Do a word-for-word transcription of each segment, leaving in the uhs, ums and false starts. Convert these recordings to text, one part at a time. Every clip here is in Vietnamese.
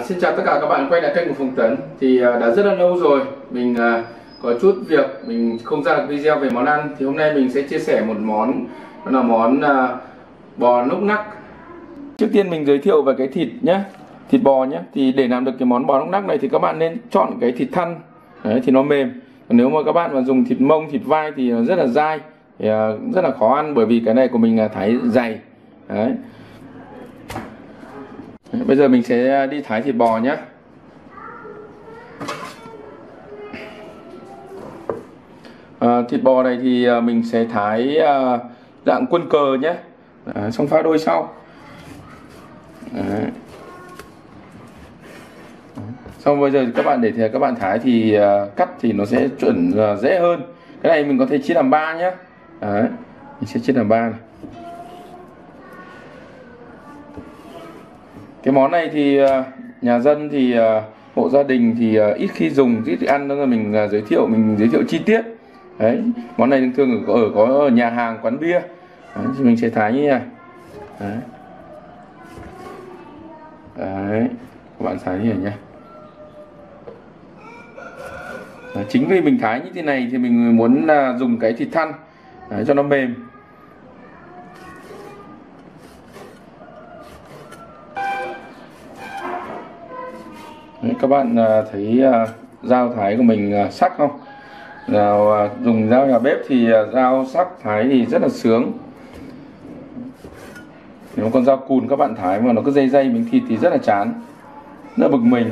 Xin chào tất cả các bạn quay lại kênh của Phùng Tấn. Thì uh, đã rất là lâu rồi mình uh, có chút việc mình không ra được video về món ăn. Thì hôm nay mình sẽ chia sẻ một món, đó là món uh, bò núc nắc. Trước tiên mình giới thiệu về cái thịt nhé, thịt bò nhé. Thì để làm được cái món bò núc nắc này thì các bạn nên chọn cái thịt thăn. Đấy, thì nó mềm. Còn nếu mà các bạn mà dùng thịt mông, thịt vai thì nó rất là dai, thì uh, rất là khó ăn, bởi vì cái này của mình là thái dày. Đấy. Bây giờ mình sẽ đi thái thịt bò nhé. À, thịt bò này thì mình sẽ thái à, dạng quân cờ nhé. À, xong phá đôi sau. Đấy. Xong bây giờ các bạn để thì các bạn thái thì uh, cắt thì nó sẽ chuẩn uh, dễ hơn. Cái này mình có thể chia làm ba nhé. Đấy. Mình sẽ chia làm ba này. Cái món này thì nhà dân thì hộ gia đình thì ít khi dùng, ít khi ăn, nên là mình giới thiệu mình giới thiệu chi tiết. Đấy, món này thường ở có ở nhà hàng, quán bia. Đấy, thì mình sẽ thái như này. Đấy. Đấy, các bạn thái như này nhé. Đấy, chính vì mình thái như thế này thì mình muốn dùng cái thịt thăn. Đấy, cho nó mềm. Đấy, các bạn thấy uh, dao thái của mình uh, sắc không? Nào, uh, dùng dao nhà bếp thì uh, dao sắc thái thì rất là sướng. Nếu con dao cùn các bạn thái mà nó cứ dây dây miếng thịt thì rất là chán, rất là bực mình.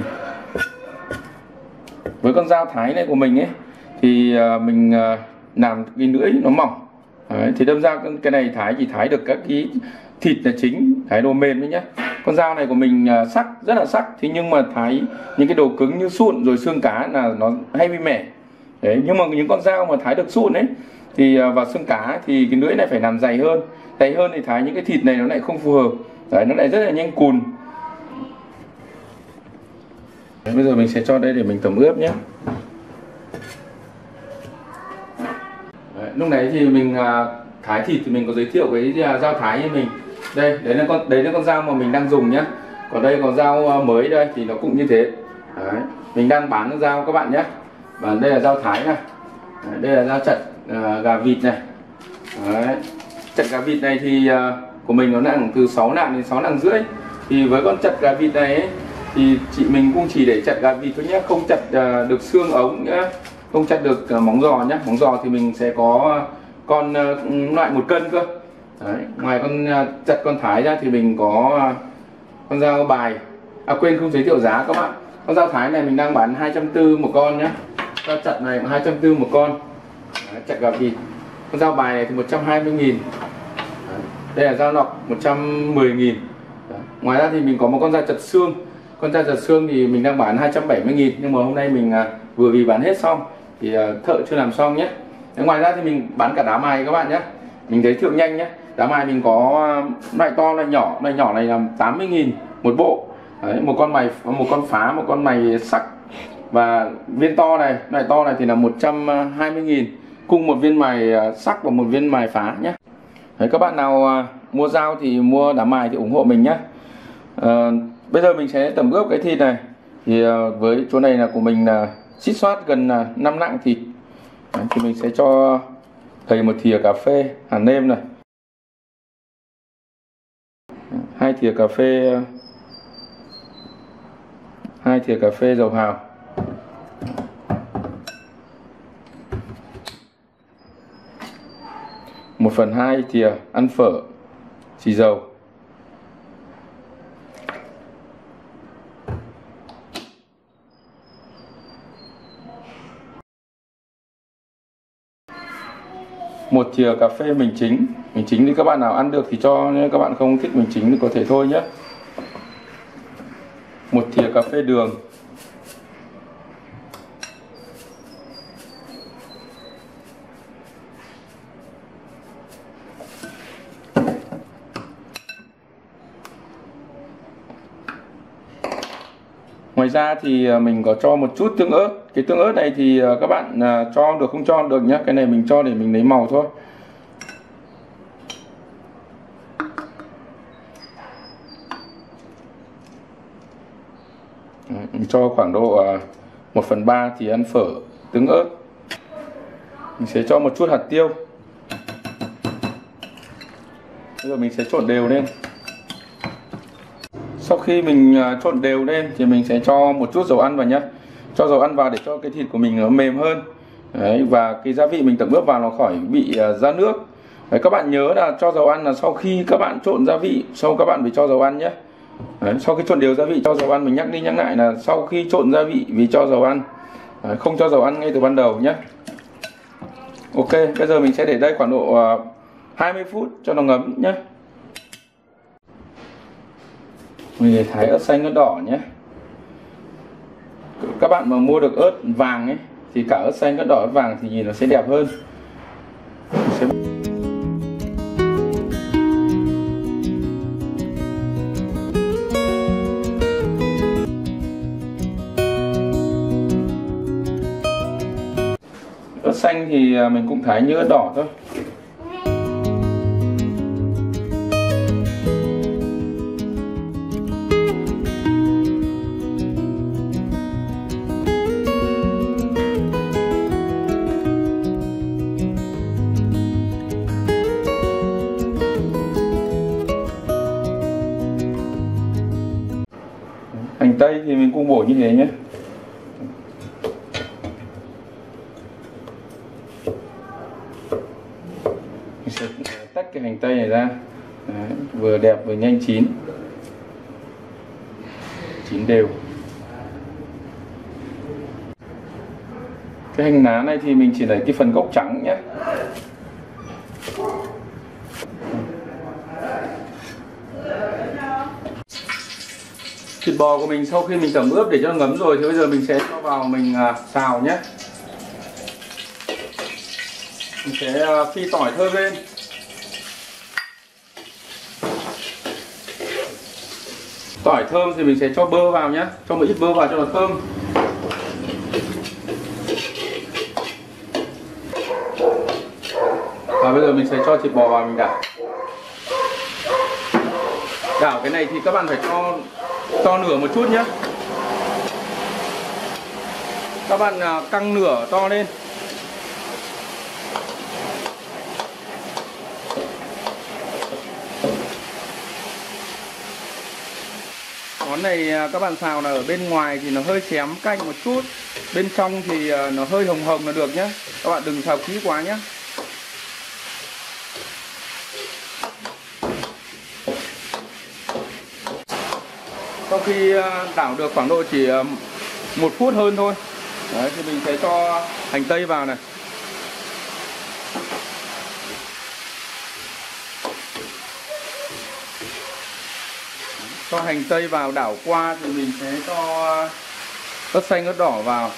Với con dao thái này của mình ấy thì uh, mình uh, làm cái lưỡi nó mỏng. Đấy, thì đâm ra cái này thái chỉ thái được các cái thịt là chính, thái đồ mềm đấy nhé. Con dao này của mình uh, sắc, rất là sắc. Thế nhưng mà thái những cái đồ cứng như sụn rồi xương cá là nó hay bị mẻ. Đấy, nhưng mà những con dao mà thái được sụn ấy thì uh, và xương cá thì cái lưỡi này phải làm dày hơn. Dày hơn thì thái những cái thịt này nó lại không phù hợp. Đấy, nó lại rất là nhanh cùn. Đấy, bây giờ mình sẽ cho đây để mình tẩm ướp nhé. Đấy, lúc này thì mình uh, thái thịt thì mình có giới thiệu cái uh, dao thái như mình. Đây, đấy là con đấy là con dao mà mình đang dùng nhé. Còn đây có dao mới đây thì nó cũng như thế. Đấy, mình đang bán con dao các bạn nhé. Và đây là dao thái này. Đấy, đây là dao chặt uh, gà vịt này. Đấy, chặt gà vịt này thì uh, của mình nó nặng từ sáu lạng đến sáu lạng rưỡi. Thì với con chặt gà vịt này ấy, thì chị mình cũng chỉ để chặt gà vịt thôi nhé, không chặt uh, được xương ống nhé, không chặt được uh, móng giò nhé. Móng giò thì mình sẽ có con uh, loại một cân cơ. Đấy, ngoài con uh, chặt con thái ra thì mình có uh, con dao bài. À quên, không giới thiệu giá các bạn. Con dao thái này mình đang bán hai trăm tư một con nhé. Dao chặt này hai trăm tư một con. Đấy, chặt gà vịt. Con dao bài này thì một trăm hai mươi nghìn. Đấy, đây là dao nọc một trăm mười nghìn. Đấy, ngoài ra thì mình có một con dao chặt xương. Con dao chặt xương thì mình đang bán hai trăm bảy mươi nghìn. Nhưng mà hôm nay mình uh, vừa vì bán hết xong thì uh, thợ chưa làm xong nhé. Đấy, ngoài ra thì mình bán cả đá mài các bạn nhé. Mình giới thiệu nhanh nhé. Đá mài mình có loại to, loại nhỏ. Loại nhỏ này là tám mươi nghìn một bộ. Đấy, một con mày, một con phá, một con mày sắc. Và viên to này, loại to này thì là một trăm hai mươi nghìn. Cùng một viên mài sắc và một viên mài phá nhé. Đấy, các bạn nào mua dao thì mua đá mài thì ủng hộ mình nhé. À, bây giờ mình sẽ tẩm ướp cái thịt này. Thì với chỗ này là của mình là xít xoát gần năm lạng thịt. Đấy, thì mình sẽ cho thầy một thìa cà phê hạt nêm này, hai thìa cà phê hai thìa cà phê dầu hào, một phần hai thìa ăn phở xì dầu, một thìa cà phê mình chính. Mình chính thì các bạn nào ăn được thì cho, nếu các bạn không thích mình chính thì có thể thôi nhé. Một thìa cà phê đường, ngoài ra thì mình có cho một chút tương ớt. Cái tương ớt này thì các bạn cho được không cho được nhé. Cái này mình cho để mình lấy màu thôi. Đấy, mình cho khoảng độ một phần ba thì ăn phở tương ớt. Mình sẽ cho một chút hạt tiêu. Bây giờ mình sẽ trộn đều lên. Sau khi mình trộn đều lên thì mình sẽ cho một chút dầu ăn vào nhé. Cho dầu ăn vào để cho cái thịt của mình nó mềm hơn. Đấy, và cái gia vị mình tẩm ướp vào nó khỏi bị ra nước. Đấy, các bạn nhớ là cho dầu ăn là sau khi các bạn trộn gia vị, sau các bạn phải cho dầu ăn nhé. Đấy, sau khi trộn đều gia vị cho dầu ăn, mình nhắc đi nhắc lại là sau khi trộn gia vị vì cho dầu ăn. Đấy, không cho dầu ăn ngay từ ban đầu nhé. Ok, bây giờ mình sẽ để đây khoảng độ hai mươi phút cho nó ngấm nhé. Mình thái ớt xanh ớt đỏ nhé. Các bạn mà mua được ớt vàng ấy thì cả ớt xanh ớt đỏ ớt vàng thì nhìn nó sẽ đẹp hơn. Sẽ... ớt xanh thì mình cũng thái như ớt đỏ thôi. Hành tây thì mình cũng bổ như thế nhé. Mình sẽ tách cái hành tây này ra. Đấy, vừa đẹp vừa nhanh chín. Chín đều. Cái hành lá này thì mình chỉ lấy cái phần gốc trắng nhé. Thịt bò của mình sau khi mình tẩm ướp để cho nó ngấm rồi thì bây giờ mình sẽ cho vào mình xào nhé. Mình sẽ phi tỏi thơm lên. Tỏi thơm thì mình sẽ cho bơ vào nhé, cho một ít bơ vào cho nó thơm. Và bây giờ mình sẽ cho thịt bò vào mình đảo. Đảo cái này thì các bạn phải cho to nửa một chút nhé. Các bạn căng nửa to lên. Món này các bạn xào là ở bên ngoài thì nó hơi xém canh một chút, bên trong thì nó hơi hồng hồng là được nhé. Các bạn đừng xào kỹ quá nhé. Sau khi đảo được khoảng độ chỉ một phút hơn thôi. Đấy, thì mình sẽ cho hành tây vào này. Cho hành tây vào đảo qua thì mình sẽ cho ớt xanh ớt đỏ vào.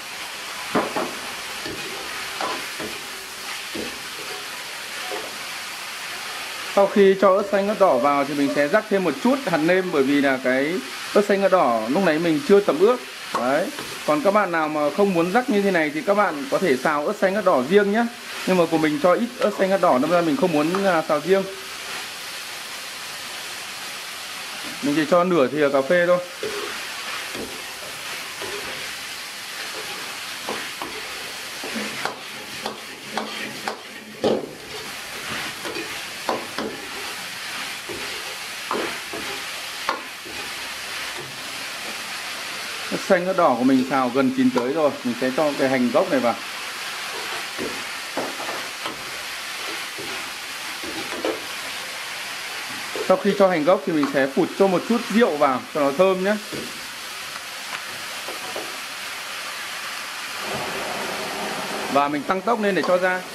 Sau khi cho ớt xanh ớt đỏ vào thì mình sẽ rắc thêm một chút hạt nêm, bởi vì là cái ớt xanh ớt đỏ lúc nãy mình chưa tẩm ướp. Đấy. Còn các bạn nào mà không muốn rắc như thế này thì các bạn có thể xào ớt xanh ớt đỏ riêng nhé. Nhưng mà của mình cho ít ớt xanh ớt đỏ nên ra mình không muốn xào riêng. Mình chỉ cho nửa thìa cà phê thôi. Ớt xanh ớt đỏ của mình xào gần chín tới rồi, mình sẽ cho cái hành gốc này vào. Sau khi cho hành gốc thì mình sẽ phụt cho một chút rượu vào cho nó thơm nhé. Và mình tăng tốc lên để cho ra.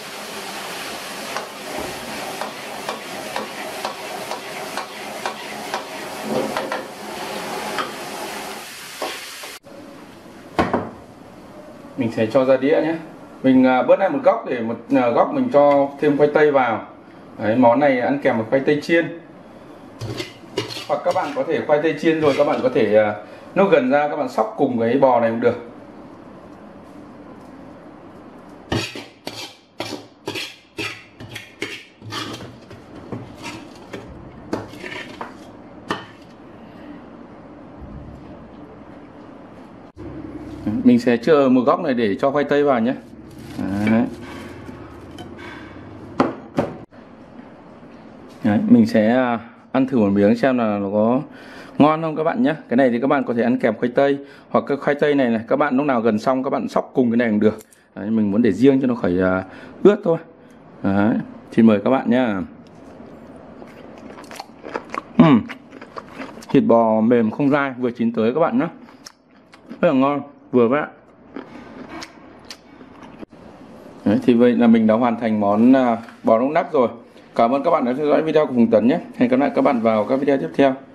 Mình sẽ cho ra đĩa nhé. Mình bớt lại một góc để một góc mình cho thêm khoai tây vào. Đấy, món này ăn kèm một khoai tây chiên. Hoặc các bạn có thể khoai tây chiên rồi các bạn có thể uh, nó gần ra các bạn xóc cùng với bò này cũng được. Mình sẽ chừa một góc này để cho khoai tây vào nhé. Đấy. Đấy, mình sẽ ăn thử một miếng xem là nó có ngon không các bạn nhé. Cái này thì các bạn có thể ăn kèm khoai tây, hoặc cái khoai tây này này các bạn lúc nào gần xong các bạn xóc cùng cái này cũng được. Đấy, mình muốn để riêng cho nó khỏi uh, ướt thôi. Đấy, xin mời các bạn nhé. uhm. Thịt bò mềm không dai, vừa chín tới các bạn nhé, rất là ngon, vừa vậy. Đấy, thì vậy là mình đã hoàn thành món uh, bò đông đắp rồi. Cảm ơn các bạn đã theo dõi video của Hùng Tấn nhé. Hẹn gặp lại các bạn vào các video tiếp theo.